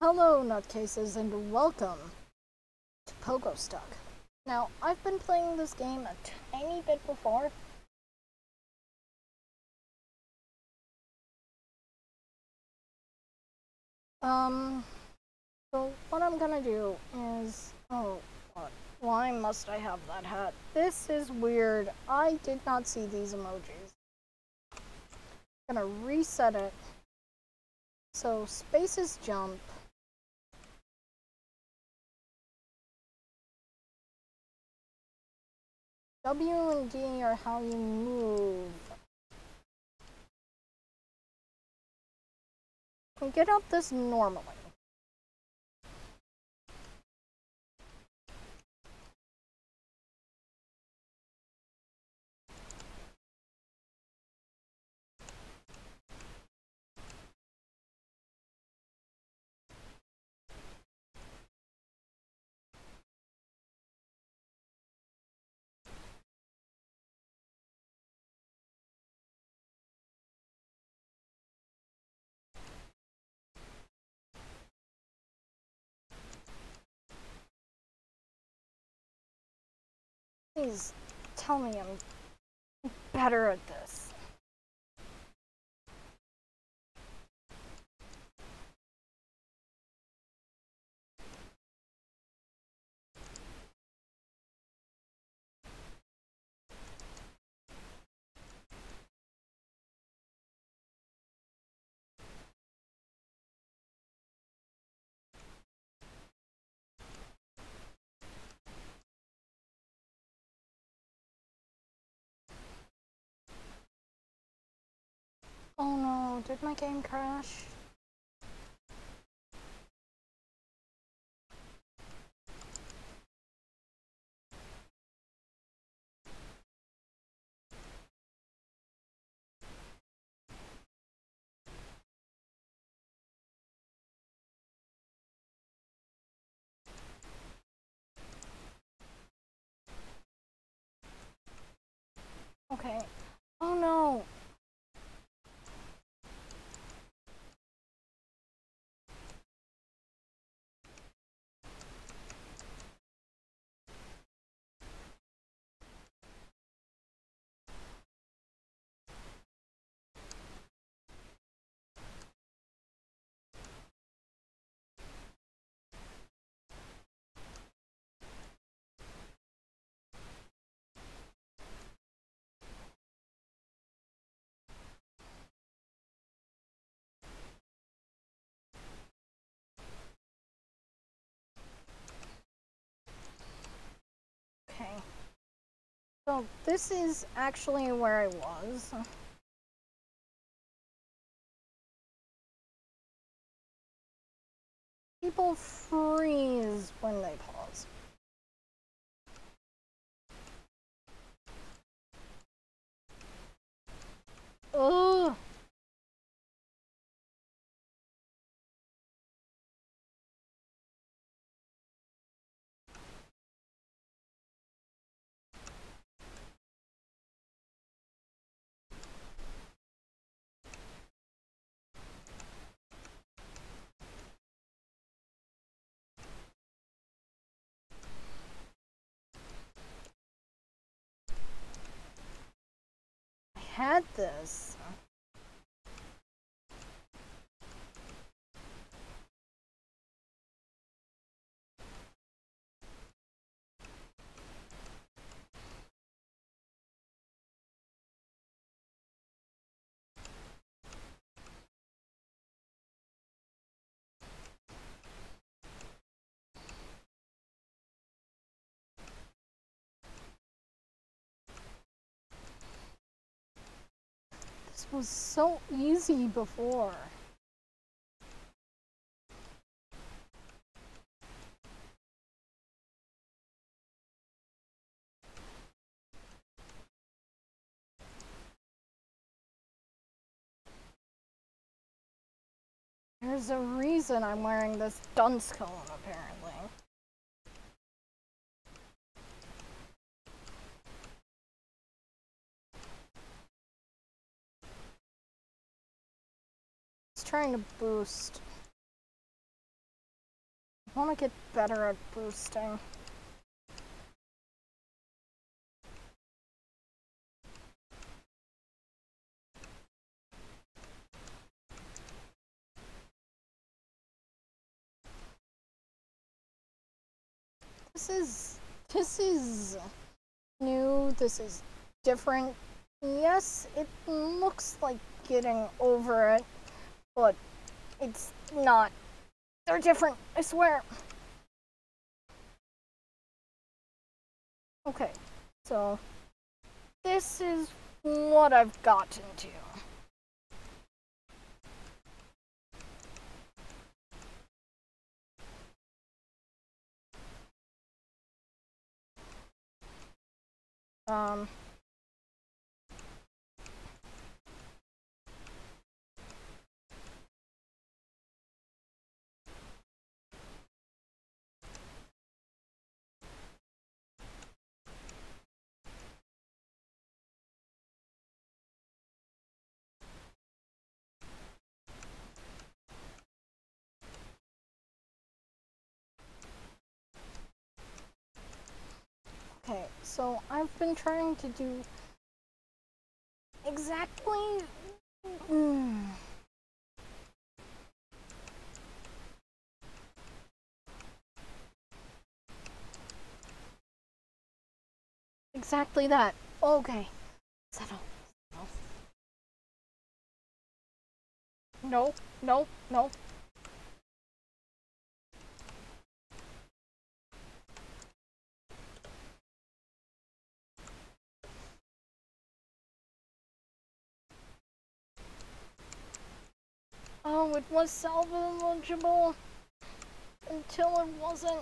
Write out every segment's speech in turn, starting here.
Hello, nutcases, and welcome to Pogo Stuck. Now, I've been playing this game a tiny bit before. Um, so what I'm gonna do is, oh God, why must I have that hat? This is weird. I did not see these emojis. I'm gonna reset it. So space is jump. W and D are how you move. We get up this normally. Please tell me I'm better at this. Oh no, did my game crash? Okay. Oh no. Okay. So this is actually where I was. People freeze when they pause. Ugh. I had this. This was so easy before. There's a reason I'm wearing this dunce cone, apparently. It's trying to boost. want to get better at boosting. This is new. This is different. Yes, it looks like getting over it, but it's not. They're different, I swear. Okay, so this is what I've gotten to. Um, okay, so I've been trying to do exactly. Exactly that. Okay. Settle. No, no, no. Oh, it was salvageable until it wasn't.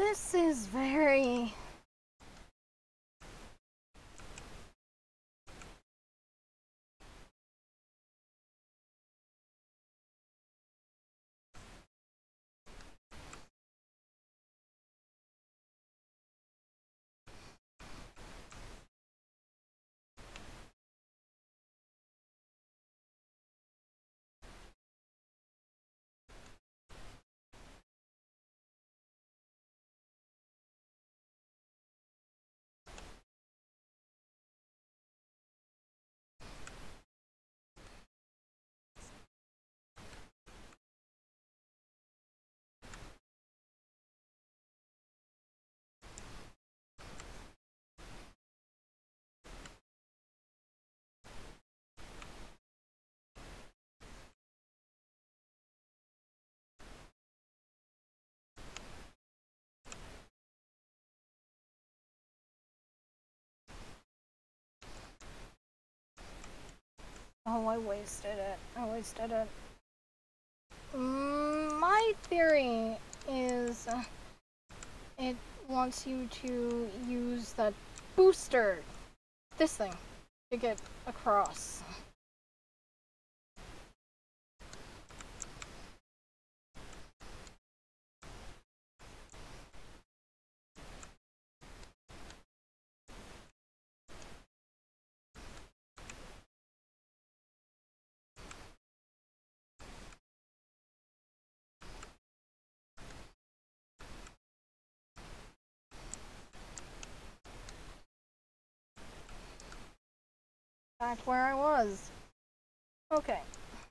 This is very... Oh, I wasted it. I wasted it. My theory is it wants you to use that booster, this thing, to get across. Back where I was. Okay.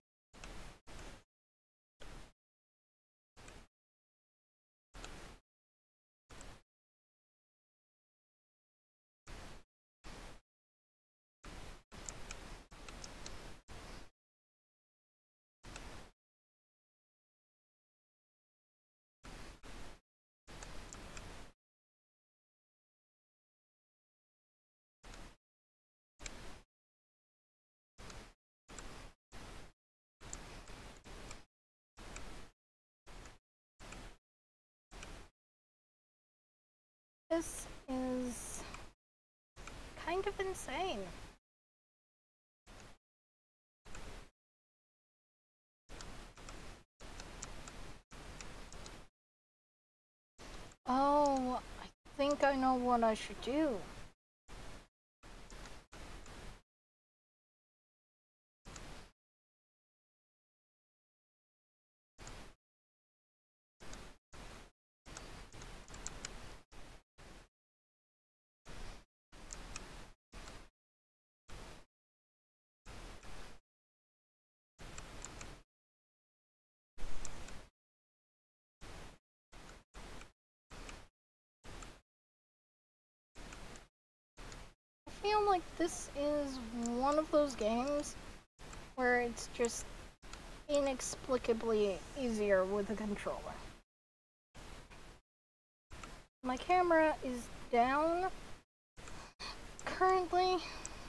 This is kind of insane. Oh, I think I know what I should do. I feel like this is one of those games where it's just inexplicably easier with a controller. My camera is down currently.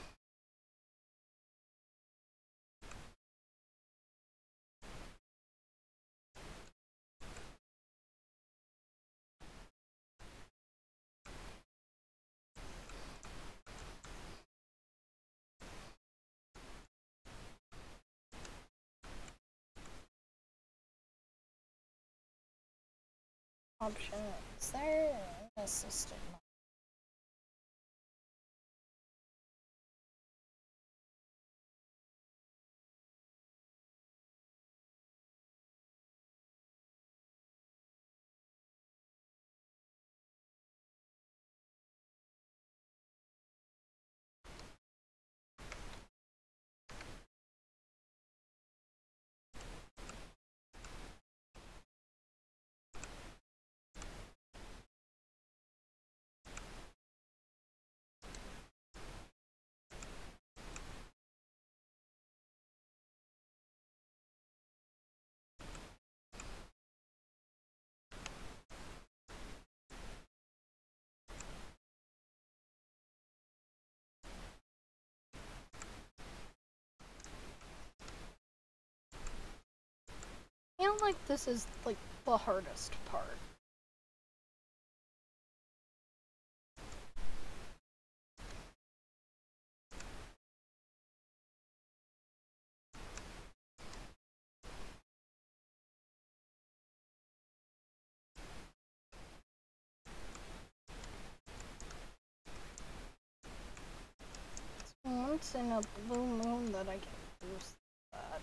Option, is there an assisted mode? I feel like this is like the hardest part. once in a blue moon that I can boost that.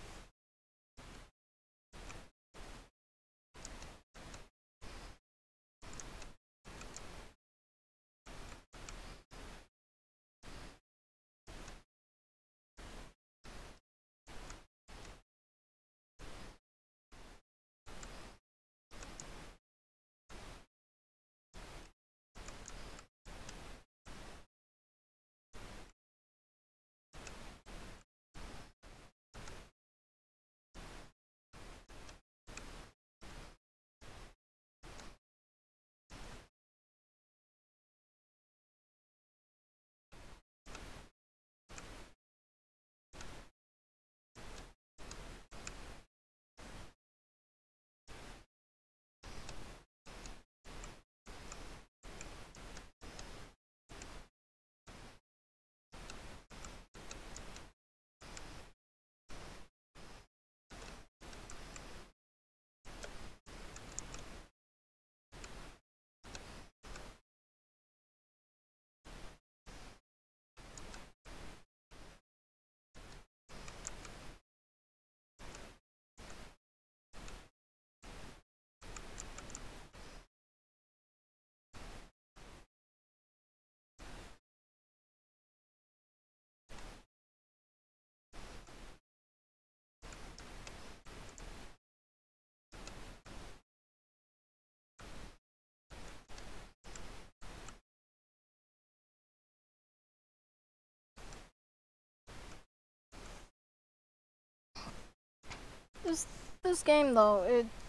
This game though,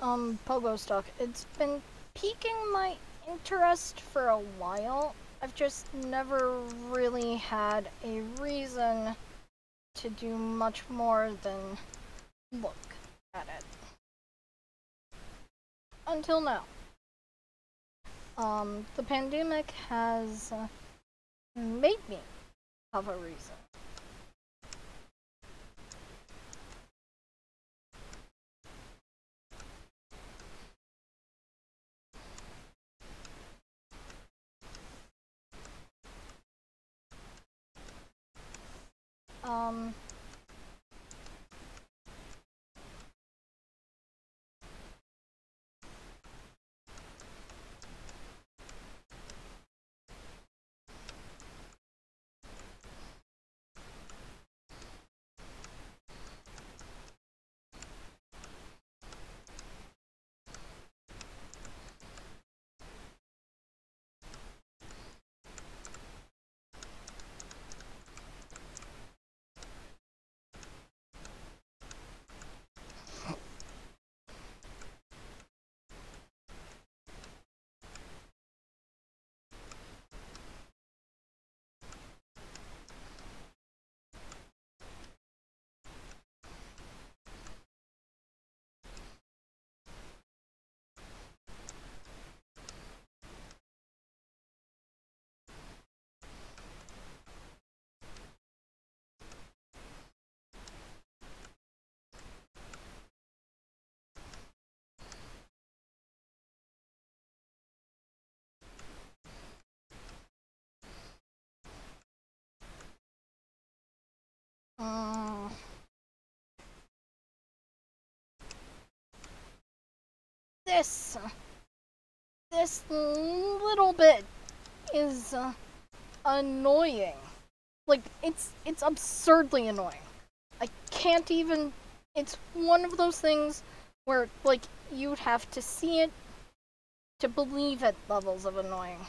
Pogo Stuck, it's been piquing my interest for a while. I've just never really had a reason to do much more than look at it. Until now. The pandemic has made me have a reason. This little bit is annoying. Like, it's absurdly annoying. I can't even. It's one of those things where, like, you'd have to see it to believe it levels of annoying.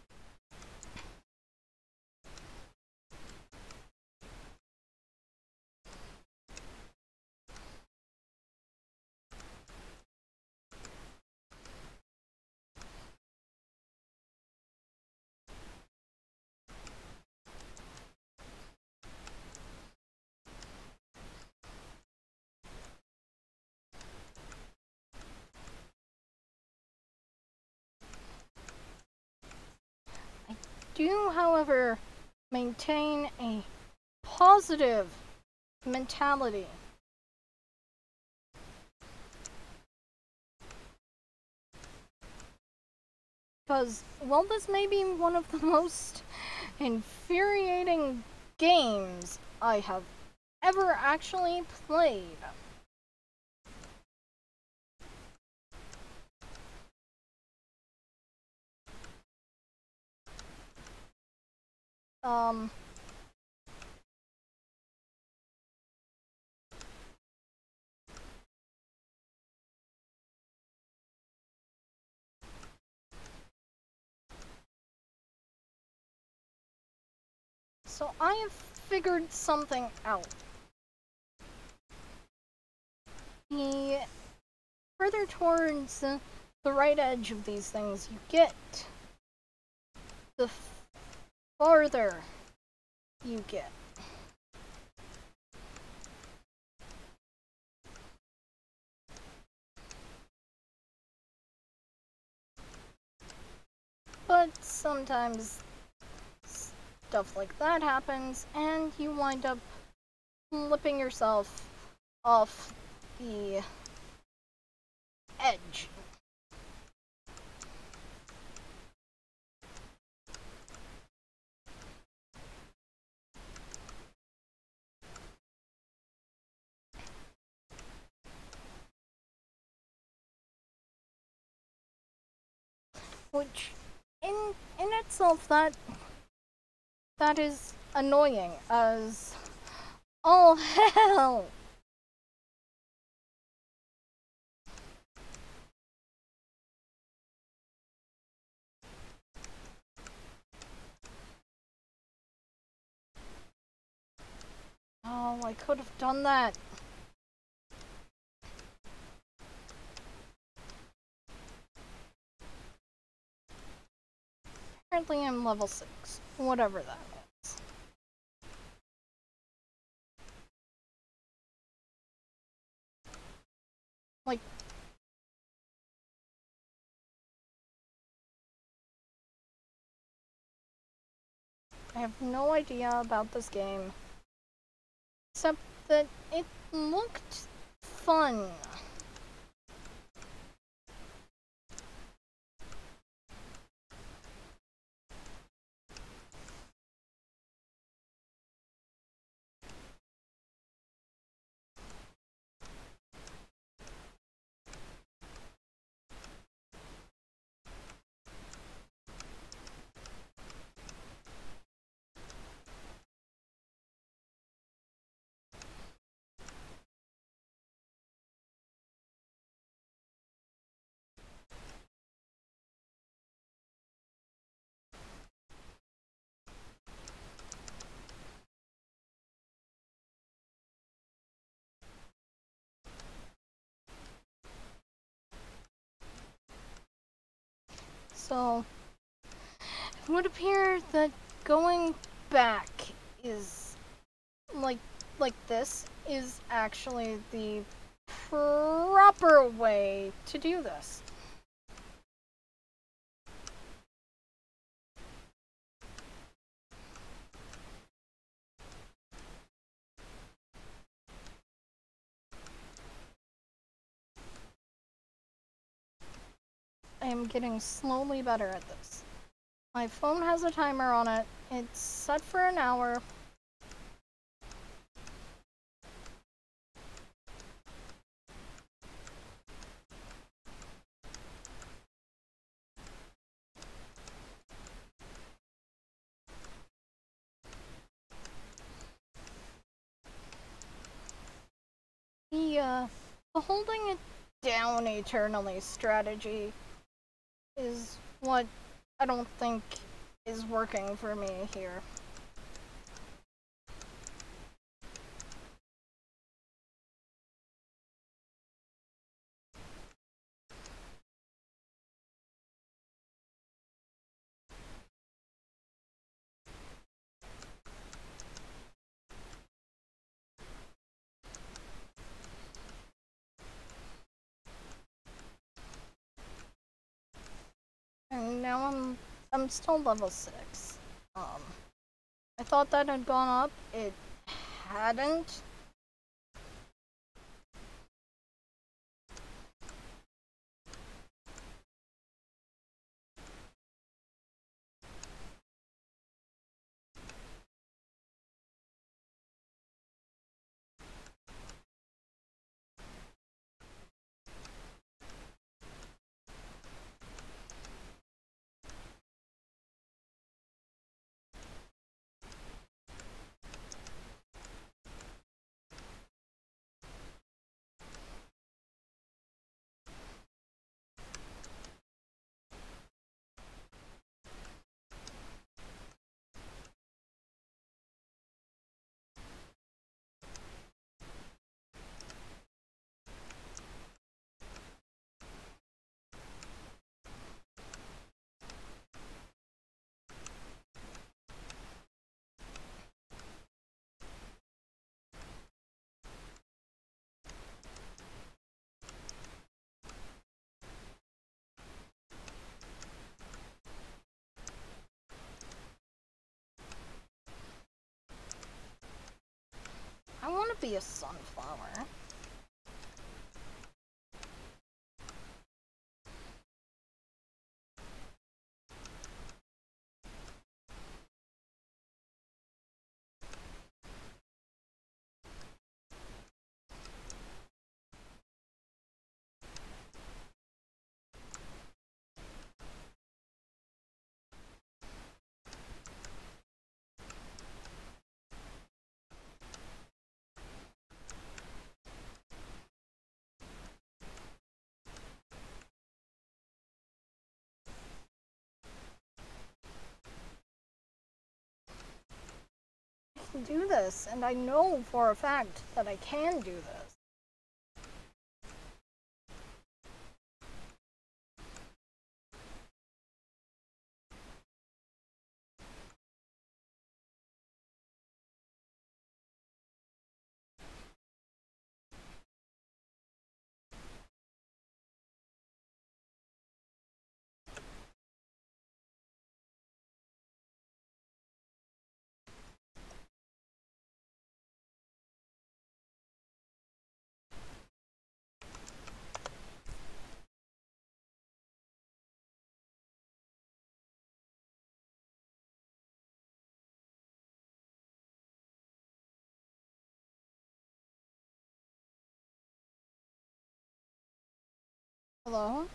Do, however, maintain a positive mentality. Because while this may be one of the most infuriating games I have ever actually played. Um, so I have figured something out. The further towards the right edge of these things you get, the farther you get. But sometimes stuff like that happens, and you wind up flipping yourself off the edge. Which, in itself, that is annoying as all hell. Oh, I could have done that. Apparently I'm level 6. Whatever that is. Like, I have no idea about this game. Except that it looked fun. So, it would appear that going back is like this is actually the proper way to do this. I am getting slowly better at this. My phone has a timer on it. It's set for an hour. The holding it down eternally strategy is what I don't think is working for me here. And now I'm still level 6. I thought that had gone up. It hadn't. could be a sunflower. Do this, and I know for a fact that I can do this. Hello?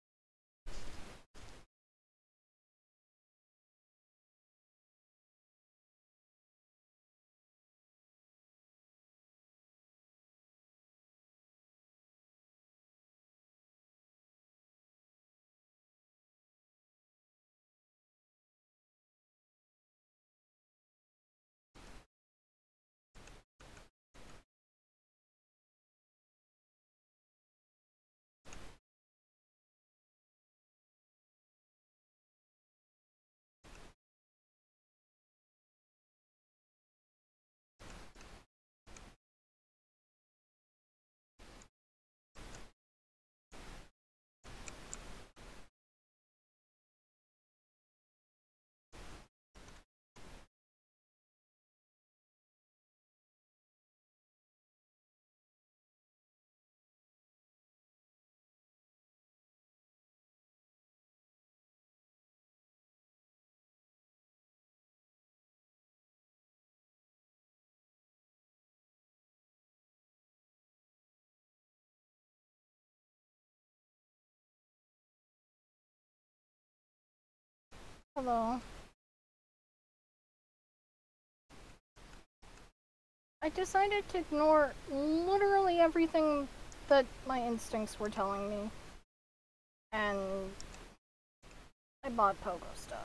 Hello? I decided to ignore literally everything that my instincts were telling me. And I bought Pogo Stuck.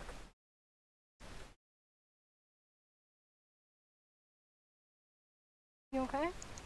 You okay?